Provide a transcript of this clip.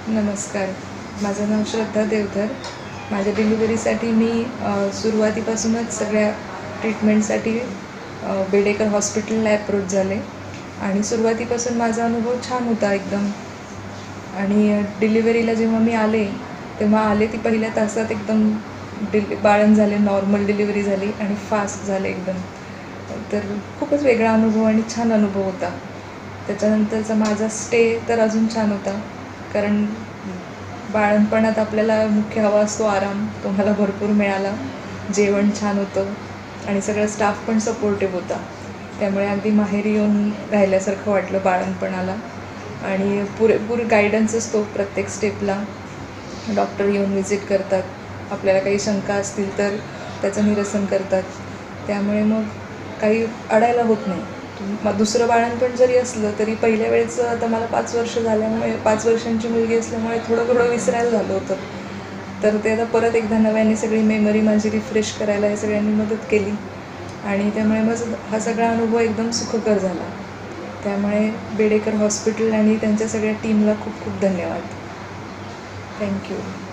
नमस्कार, माझं नाव श्रद्धा देवधर. माझ्या डिलिव्हरीसाठी मी सुरुवातीपासूनच सगळ्या ट्रीटमेंटसाठी बेडेकर हॉस्पिटलला अप्रोच झाले आणि सुरुवातीपासून माझा अनुभव छान होता एकदम. आणि डिलिव्हरीला जेव्हा मी आले तेव्हा ती पहिल्या तासात एकदम बाळंत झाले, नॉर्मल डिलिव्हरी झाली आणि फास्ट झाले एकदम. तर खूपच वेगळा अनुभव आणि छान अनुभव होता. त्याच्यानंतरचा माझा स्टे तर अजून छान होता, कारण बाळंतपणात आपल्याला मुख्य हवा असतो आराम, तो मला भरपूर मिळाला. जेवण छान होतं आणि सगळं स्टाफ पण सपोर्टिव्ह होता, त्यामुळे अगदी माहेरी येऊन राहिल्यासारखं वाटलं बाळंतपणाला. आणि पुरेपूर गायडन्स असतो प्रत्येक स्टेपला. डॉक्टर येऊन व्हिजिट करतात, आपल्याला काही शंका असतील तर त्याचं निरसन करतात, त्यामुळे मग काही अडायला होत नाही. दुसरं बाळंतपण जरी असलं तरी पहिल्या वेळेचं, आता मला 5 वर्ष झाल्यामुळे, 5 वर्षांची मुलगी असल्यामुळे थोडं विसरायला झालं होतं. तर ते आता परत एकदा नव्याने सगळी मेमरी माझी रिफ्रेश करायला या सगळ्यांनी मदत केली आणि त्यामुळे माझा हा सगळा अनुभव एकदम सुखकर झाला. त्यामुळे बेडेकर हॉस्पिटल आणि त्यांच्या सगळ्या टीमला खूप खूप धन्यवाद. थँक्यू.